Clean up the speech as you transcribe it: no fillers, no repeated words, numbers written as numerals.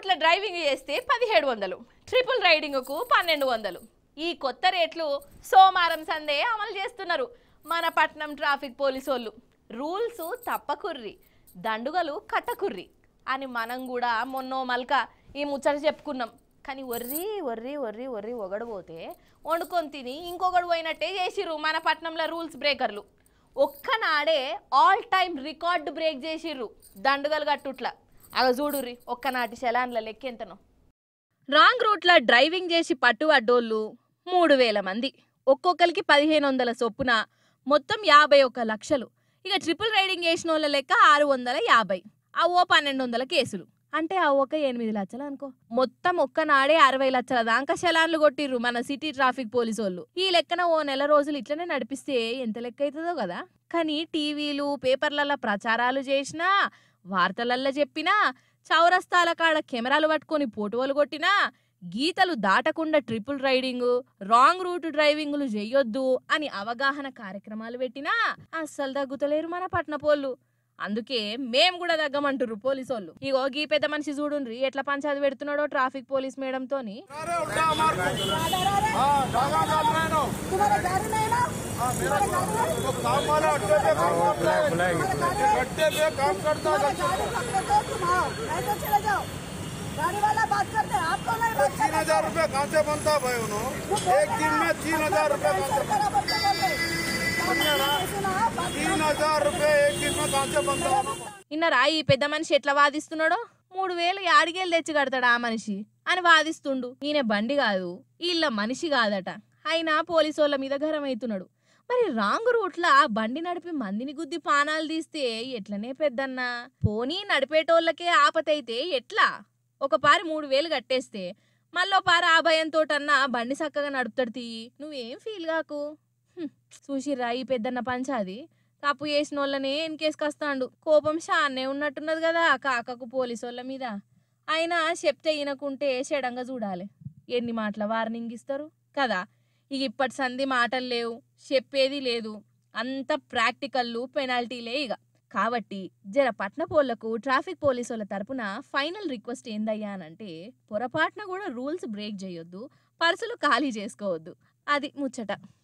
రోడ్ల డ్రైవింగ్ చేస్తే 1700, ట్రిపుల్ రైడింగ్కు 1200. ఈ కొత్త రేట్లు సోమవారం సందే అమలు చేస్తున్నారు మన పట్నం ట్రాఫిక్ పోలీసోళ్ళు. రూల్స్ తప్పకుర్రి, దండుగలు కట్టకుర్రి అని మనం కూడా మొన్నో మల్క ఈ ముచ్చట చెప్పుకున్నాం. కానీ ఒర్రి ఒర్రి ఒర్రి ఒర్రి ఒగడబోతే వండుకొని తిని ఇంకొకడు పోయినట్టే చేసిర్రు మన పట్నంలో రూల్స్ బ్రేకర్లు. ఒక్కనాడే ఆల్ టైమ్ రికార్డు బ్రేక్ చేసిర్రు దండుగలు కట్టుట్లా. అగ చూడుర్రి ఒక్కనాటి శలాన్ల లెక్కెంతనో. రాంగ్ రూట్ల డ్రైవింగ్ చేసి పట్టుబడ్డోళ్ళు 3000 మంది, ఒక్కొక్కరికి 1500 చొప్పున, మొత్తం 51 లక్షలు. ఇక ట్రిపుల్ రైడింగ్ చేసిన వాళ్ళ లెక్క 650, అవో 1200 కేసులు, అంటే ఆ ఒక 8 లక్షలు అనుకో. మొత్తం ఒక్కనాడే 60 లక్షల దాకా శలాన్లు కొట్టిర్రు మన సిటీ ట్రాఫిక్ పోలీసోళ్ళు. ఈ లెక్కన ఓ నెల రోజులు ఇట్లనే నడిపిస్తే ఎంత లెక్క అవుతుందో కదా. కానీ టీవీలు పేపర్లలో ప్రచారాలు చేసినా, వార్తలల్లో చెప్పినా, చౌరస్తాల కాడ కెమెరాలు పట్టుకొని ఫోటోలు కొట్టినా, గీతలు దాటకుండా ట్రిపుల్ రైడింగ్, రాంగ్ రూట్ డ్రైవింగ్లు చెయ్యొద్దు అని అవగాహన కార్యక్రమాలు పెట్టినా అస్సలు తగ్గుతలేరు మన పట్నపోళ్ళు. అందుకే మేము కూడా తగ్గమంటుర్రు పోలీసోళ్ళు. ఇగో గీ పెద్ద మనిషి చూడుండ్రి ఎట్లా పంచాది పెడుతున్నాడో ట్రాఫిక్ పోలీస్ మేడంతోని. गाड़ी वाला बात करते हैं, आपको नहीं बात करते। 3000 रुपए कहाँ से बनता भाई उन्होंने? एक दिन में 3000 रुपए कहाँ से बनता? 3000 रुपए एक दिन में कहाँ से बनता? ఇన్నరా ఈ పెద్ద మనిషి ఎట్లా వాదిస్తున్నాడో. 3000 యాడిగేళ్ళు తెచ్చి కడతాడా ఆ మనిషి అని వాదిస్తుండు. ఈయన బండి కాదు, వీళ్ళ మనిషి కాదట. అయినా పోలీసోళ్ళ మీద గరమవుతున్నాడు. మరి రాంగ్ రూట్ల బండి నడిపి మందిని గుద్ది పానాలు తీస్తే ఎట్లనే పెద్దన్నా? పోనీ నడిపేటోళ్ళకే ఆపతైతే ఎట్లా? ఒక పారి 3000 కట్టేస్తే మళ్ళీ పారి ఆ భయంతోటన్నా బండి చక్కగా నడుపుతాడు తీయి, నువ్వేం ఫీల్ కాకు. చూసిర్రా ఈ పెద్దన్న పంచాది. తప్పు చేసిన వాళ్ళనే ఎన్కేసుకొస్తాండు. కోపం షాన్నే ఉన్నట్టున్నది కదా కాకకు పోలీసోళ్ళ మీద. అయినా చెప్తే వినకుంటే చెడంగా చూడాలి. ఎన్ని మాటల వార్నింగ్ ఇస్తారు కదా. ఇక ఇప్పటి సంధి మాటలు లేవు, చెప్పేది లేదు, అంత ప్రాక్టికల్లు పెనాల్టీలే ఇక. కాబట్టి జర పట్నపోళ్లకు ట్రాఫిక్ పోలీసుల తరపున ఫైనల్ రిక్వెస్ట్ ఏందయ్యానంటే, పొరపాటున కూడా రూల్స్ బ్రేక్ చేయొద్దు, పర్సులు ఖాళీ చేసుకోవద్దు. అది ముచ్చట.